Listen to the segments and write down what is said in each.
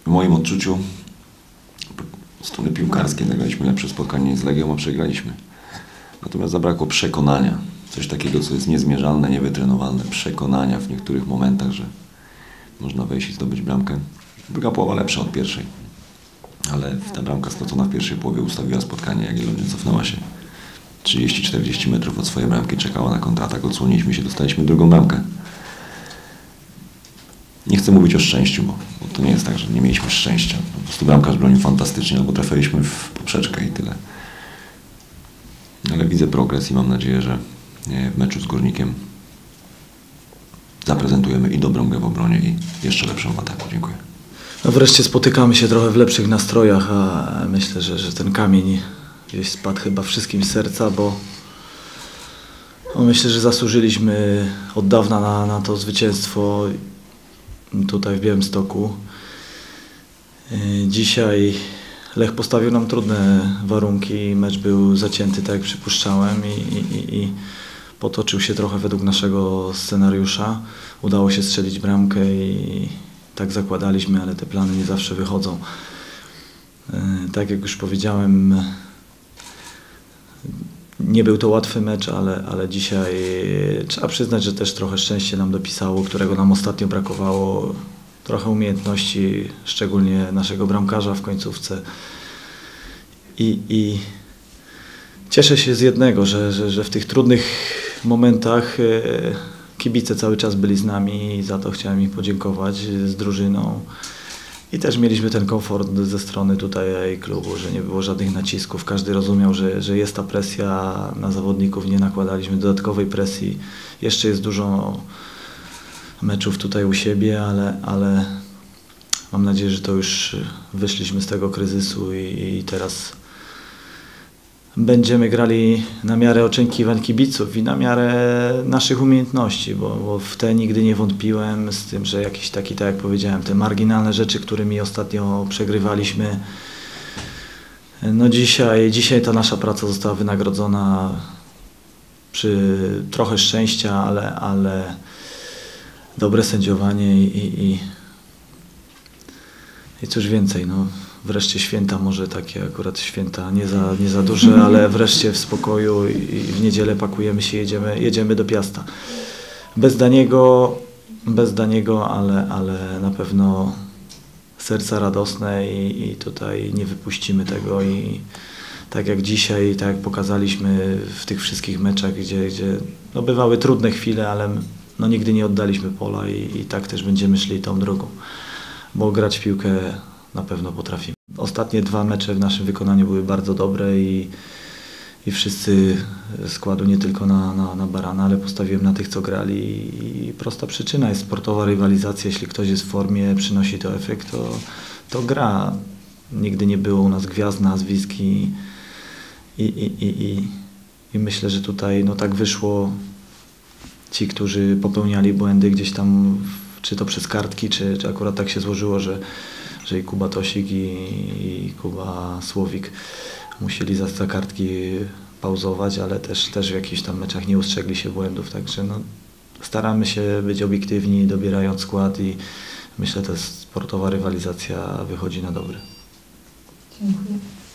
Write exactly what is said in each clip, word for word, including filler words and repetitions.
moim odczuciu z strony piłkarskiej zagraliśmy lepsze spotkanie z Legią, a przegraliśmy. Natomiast zabrakło przekonania. Coś takiego, co jest niezmierzalne, niewytrenowalne. Przekonania w niektórych momentach, że można wejść i zdobyć bramkę. Druga połowa lepsza od pierwszej. Ale ta bramka stracona w pierwszej połowie ustawiła spotkanie. Jagiellonia cofnęła się trzydzieści czterdzieści metrów od swojej bramki, czekała na kontratak, odsłoniliśmy się, dostaliśmy drugą bramkę. Nie chcę mówić o szczęściu, bo, bo to nie jest tak, że nie mieliśmy szczęścia. Po prostu bramkarz bronił fantastycznie, albo trafiliśmy w poprzeczkę i tyle. Ale widzę progres i mam nadzieję, że w meczu z Górnikiem zaprezentujemy i dobrą grę w obronie, i jeszcze lepszą w ataku. Dziękuję. No wreszcie spotykamy się trochę w lepszych nastrojach, a myślę, że, że ten kamień gdzieś spadł chyba wszystkim z serca, bo no myślę, że zasłużyliśmy od dawna na, na to zwycięstwo tutaj w Białymstoku. Dzisiaj Lech postawił nam trudne warunki, mecz był zacięty, tak jak przypuszczałem, i, i, i potoczył się trochę według naszego scenariusza. Udało się strzelić bramkę i tak zakładaliśmy, ale te plany nie zawsze wychodzą. Tak jak już powiedziałem, nie był to łatwy mecz, ale, ale dzisiaj trzeba przyznać, że też trochę szczęście nam dopisało, którego nam ostatnio brakowało. Trochę umiejętności, szczególnie naszego bramkarza w końcówce. I, i cieszę się z jednego, że, że, że w tych trudnych momentach kibice cały czas byli z nami i za to chciałem im podziękować, z drużyną. I też mieliśmy ten komfort ze strony tutaj klubu, że nie było żadnych nacisków. Każdy rozumiał, że, że jest ta presja na zawodników, nie nakładaliśmy dodatkowej presji. Jeszcze jest dużo meczów tutaj u siebie, ale, ale mam nadzieję, że to już wyszliśmy z tego kryzysu i, i teraz będziemy grali na miarę oczekiwań kibiców i na miarę naszych umiejętności, bo, bo w te nigdy nie wątpiłem, z tym, że jakieś takie, tak jak powiedziałem, te marginalne rzeczy, którymi ostatnio przegrywaliśmy, no dzisiaj, dzisiaj ta nasza praca została wynagrodzona przy trochę szczęścia, ale, ale dobre sędziowanie i, i, i, i cóż więcej, no wreszcie święta, może takie akurat święta nie za, nie za duże, ale wreszcie w spokoju i, i w niedzielę pakujemy się, jedziemy, jedziemy do Piasta. Bez Daniego, bez Daniego, ale, ale na pewno serca radosne i, i tutaj nie wypuścimy tego i tak jak dzisiaj, tak jak pokazaliśmy w tych wszystkich meczach, gdzie, gdzie no bywały trudne chwile, ale no nigdy nie oddaliśmy pola i, i tak też będziemy szli tą drogą, bo grać w piłkę na pewno potrafimy. Ostatnie dwa mecze w naszym wykonaniu były bardzo dobre i, i wszyscy składu nie tylko na, na, na Barana, ale postawiłem na tych, co grali i prosta przyczyna jest sportowa rywalizacja. Jeśli ktoś jest w formie, przynosi to efekt, to, to gra. Nigdy nie było u nas gwiazd, nazwisk i, i, i, i, i, i myślę, że tutaj no tak wyszło. Ci, którzy popełniali błędy gdzieś tam, czy to przez kartki, czy, czy akurat tak się złożyło, że, że i Kuba Tosik, i, i Kuba Słowik musieli za, za kartki pauzować, ale też, też w jakichś tam meczach nie ustrzegli się błędów, także no, staramy się być obiektywni, dobierając skład i myślę, że ta sportowa rywalizacja wychodzi na dobre. Dziękuję.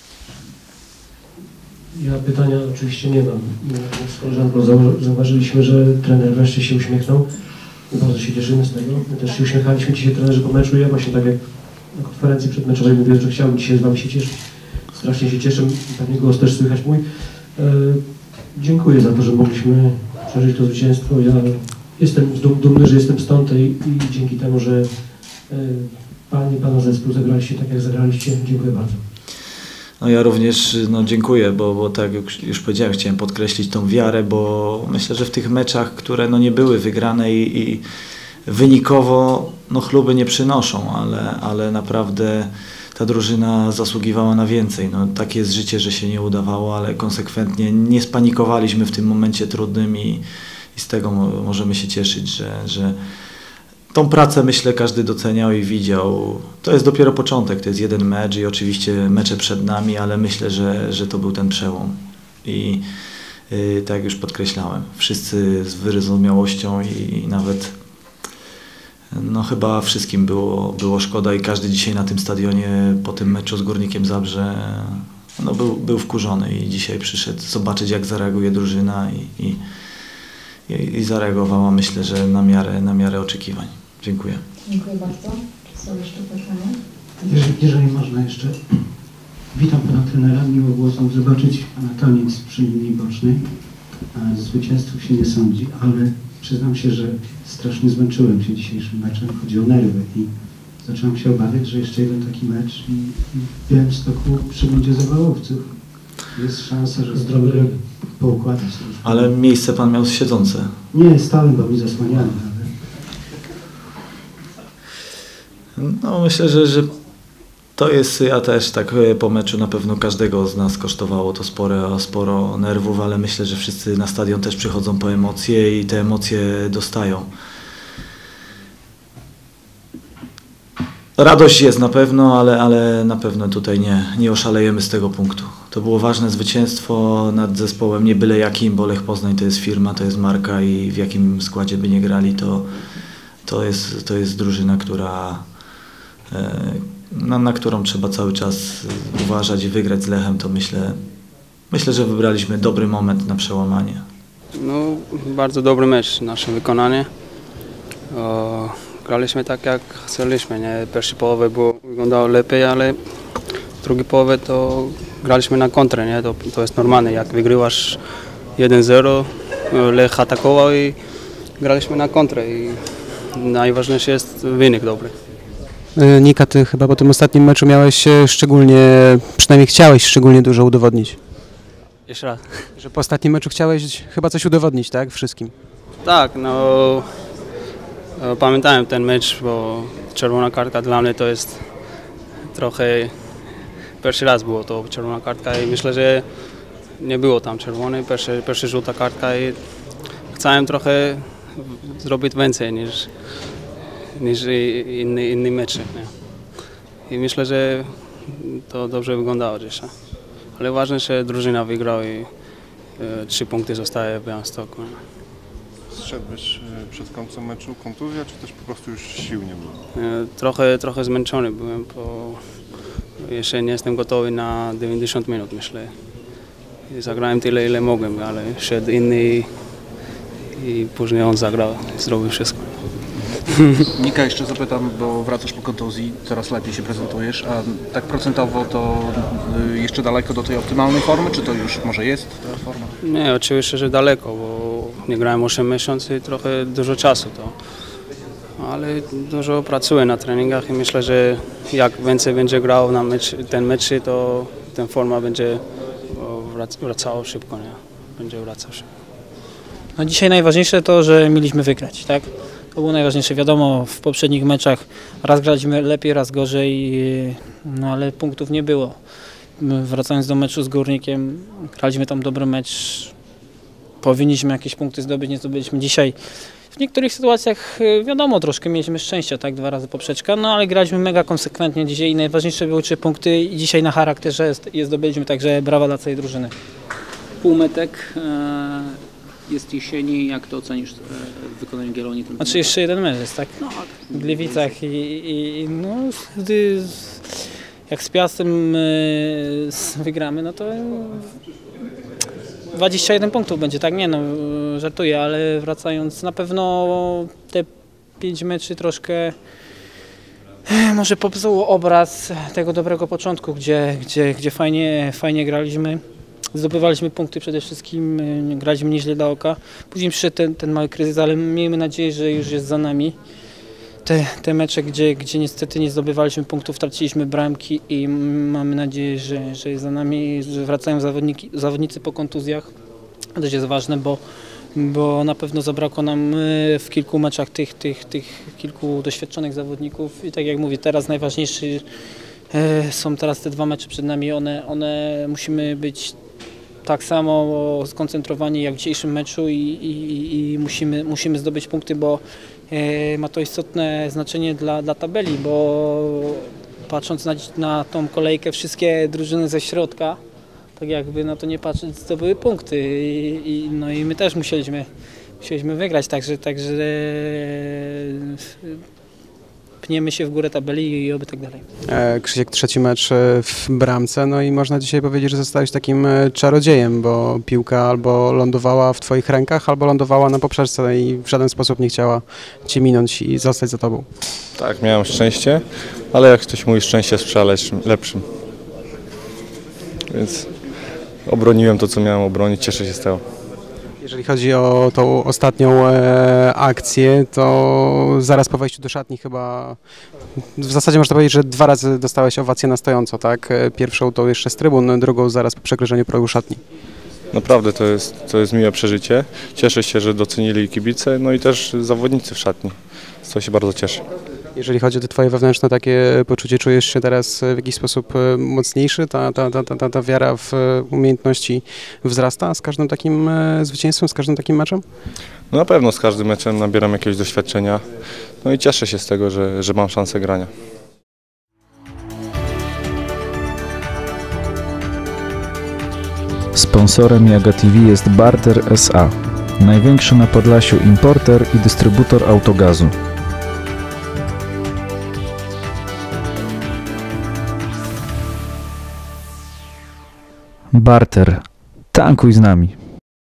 Ja pytania oczywiście nie mam. Z koleżanką zauważyliśmy, że trener wreszcie się uśmiechnął. Bardzo się cieszymy z tego. My też się uśmiechaliśmy dzisiaj trenerzy po meczu. Ja właśnie tak jak na konferencji przedmeczowej mówię, że chciałbym dzisiaj z Wami się cieszyć. Strasznie się cieszę. Pewnie głos też słychać mój. E, dziękuję za to, że mogliśmy przeżyć to zwycięstwo. Ja jestem dumny, że jestem stąd i, i dzięki temu, że e, Pani, Pana zespół zagraliście tak, jak zagraliście. Dziękuję bardzo. No ja również no, dziękuję, bo, bo tak jak już powiedziałem, chciałem podkreślić tą wiarę, bo myślę, że w tych meczach, które no, nie były wygrane i, i wynikowo no, chluby nie przynoszą, ale, ale naprawdę ta drużyna zasługiwała na więcej. No, takie jest życie, że się nie udawało, ale konsekwentnie nie spanikowaliśmy w tym momencie trudnym i, i z tego mo możemy się cieszyć, że, że tą pracę, myślę, każdy doceniał i widział. To jest dopiero początek, to jest jeden mecz i oczywiście mecze przed nami, ale myślę, że, że to był ten przełom. I yy, tak jak już podkreślałem, wszyscy z wyrozumiałością i, i nawet no chyba wszystkim było, było szkoda i każdy dzisiaj na tym stadionie po tym meczu z Górnikiem Zabrze no był, był wkurzony i dzisiaj przyszedł zobaczyć, jak zareaguje drużyna i, i, i, i zareagowała, myślę, że na miarę, na miarę oczekiwań. Dziękuję. Dziękuję bardzo. Czy są jeszcze pytania? Jeżeli, jeżeli można jeszcze, witam pana trenera, miło było znów zobaczyć pana taniec przy linii bocznej. Z zwycięstwów się nie sądzi, ale przyznam się, że strasznie zmęczyłem się dzisiejszym meczem, chodzi o nerwy i zacząłem się obawiać, że jeszcze jeden taki mecz i, i w Białymstoku przybędzie zawałowców. Jest szansa, że Zdrowy ryb. poukładać to już. Ale miejsce pan miał siedzące. Nie, stałem, bo mi zasłaniali, ale No myślę, że, że to jest, ja też tak po meczu na pewno każdego z nas kosztowało to sporo, sporo nerwów, ale myślę, że wszyscy na stadion też przychodzą po emocje i te emocje dostają. Radość jest na pewno, ale, ale na pewno tutaj nie, nie oszalejemy z tego punktu. To było ważne zwycięstwo nad zespołem, nie byle jakim, bo Lech Poznań to jest firma, to jest marka i w jakim składzie by nie grali, to, to, jest, to jest drużyna, która, na, na którą trzeba cały czas uważać i wygrać z Lechem, to myślę, myślę, że wybraliśmy dobry moment na przełamanie. No, bardzo dobry mecz, nasze wykonanie. O, graliśmy tak, jak chcieliśmy. Nie? Pierwszej połowie było, wyglądało lepiej, ale w drugiej połowie to graliśmy na kontrę. Nie? To, to jest normalne, jak wygrywasz jeden zero, Lech atakował i graliśmy na kontrę. I najważniejszy jest wynik dobry. Nika, ty chyba po tym ostatnim meczu miałeś szczególnie, przynajmniej chciałeś szczególnie dużo udowodnić. Jeszcze raz. Że po ostatnim meczu chciałeś chyba coś udowodnić, tak? Wszystkim. Tak, no pamiętałem ten mecz, bo czerwona kartka dla mnie to jest trochę, pierwszy raz było to czerwona kartka i myślę, że nie było tam czerwonej, pierwszy, pierwsza żółta kartka i chciałem trochę zrobić więcej niż, niż inny, inny mecz. Nie? I myślę, że to dobrze wyglądało dzisiaj. Ale ważne, że drużyna wygrała i e, trzy punkty zostaje w Białymstoku. Zszedłeś przed końcem meczu kontuzja, czy też po prostu już sił nie było? E, trochę, trochę zmęczony byłem, bo jeszcze nie jestem gotowy na dziewięćdziesiąt minut, myślę. I zagrałem tyle, ile mogłem, ale szedł inny i, i później on zagrał, zrobił wszystko. Nika, jeszcze zapytam, bo wracasz po kontuzji, coraz lepiej się prezentujesz, a tak procentowo to jeszcze daleko do tej optymalnej formy, czy to już może jest ta forma? Nie, oczywiście, że daleko, bo nie grałem osiem miesięcy i trochę dużo czasu to. Ale dużo pracuję na treningach i myślę, że jak więcej będzie grał na mecz, ten mecz, to ten forma będzie wracała szybko, nie? Będzie wracał szybko. No dzisiaj najważniejsze to, że mieliśmy wygrać, tak? To było najważniejsze. Wiadomo, w poprzednich meczach raz graliśmy lepiej, raz gorzej, no ale punktów nie było. Wracając do meczu z Górnikiem, graliśmy tam dobry mecz, powinniśmy jakieś punkty zdobyć, nie zdobyliśmy dzisiaj. W niektórych sytuacjach wiadomo, troszkę mieliśmy szczęścia, tak, dwa razy poprzeczka, no ale graliśmy mega konsekwentnie dzisiaj i najważniejsze były trzy punkty i dzisiaj na charakterze je zdobyliśmy, także brawa dla całej drużyny. Półmetek jest jesieni, jak to ocenisz w wykonaniu Gieloni? Znaczy jeszcze jeden mecz jest, tak? No, W Gliwicach i, i, i no, gdy, jak z Piastem y, wygramy, no to dwadzieścia jeden punktów będzie, tak? Nie no, żartuję, ale wracając, na pewno te pięć meczy troszkę może popsuło obraz tego dobrego początku, gdzie, gdzie, gdzie fajnie, fajnie graliśmy. Zdobywaliśmy punkty przede wszystkim, graliśmy nieźle do oka. Później przyszedł ten, ten mały kryzys, ale miejmy nadzieję, że już jest za nami. Te, te mecze, gdzie, gdzie niestety nie zdobywaliśmy punktów, traciliśmy bramki i mamy nadzieję, że, że jest za nami, że wracają zawodniki, zawodnicy po kontuzjach. To też jest ważne, bo, bo na pewno zabrakło nam w kilku meczach tych, tych, tych kilku doświadczonych zawodników i tak jak mówię, teraz najważniejszy są teraz te dwa mecze przed nami, one, one musimy być tak samo skoncentrowani jak w dzisiejszym meczu i, i, i musimy, musimy zdobyć punkty, bo e, ma to istotne znaczenie dla, dla tabeli, bo patrząc na, na tą kolejkę, wszystkie drużyny ze środka, tak jakby na to nie patrzeć, zdobyły punkty i, i, no i my też musieliśmy, musieliśmy wygrać, także, także pniemy się w górę tabeli i oby tak dalej. E, Krzysiek, trzeci mecz e, w bramce, no i można dzisiaj powiedzieć, że zostałeś takim e, czarodziejem, bo piłka albo lądowała w twoich rękach, albo lądowała na poprzeczce i w żaden sposób nie chciała cię minąć i zostać za tobą. Tak, miałem szczęście, ale jak ktoś mówi, szczęście sprzyja lepszym, lepszym. Więc obroniłem to, co miałem obronić, cieszę się z tego. Jeżeli chodzi o tą ostatnią e, akcję, to zaraz po wejściu do szatni chyba, w zasadzie można powiedzieć, że dwa razy dostałeś owację na stojąco, tak? E, Pierwszą to jeszcze z trybun, drugą zaraz po przekroczeniu progu szatni. Naprawdę to jest, to jest miłe przeżycie. Cieszę się, że docenili kibice, no i też zawodnicy w szatni. Z tego się bardzo cieszę. Jeżeli chodzi o te twoje wewnętrzne takie poczucie, czujesz się teraz w jakiś sposób mocniejszy? Ta, ta, ta, ta, ta wiara w umiejętności wzrasta z każdym takim zwycięstwem, z każdym takim meczem? No na pewno z każdym meczem nabieram jakiegoś doświadczenia. No i cieszę się z tego, że, że mam szansę grania. Sponsorem Jaga T V jest Barter S A, największy na Podlasiu importer i dystrybutor autogazu. Barter. Tankuj z nami.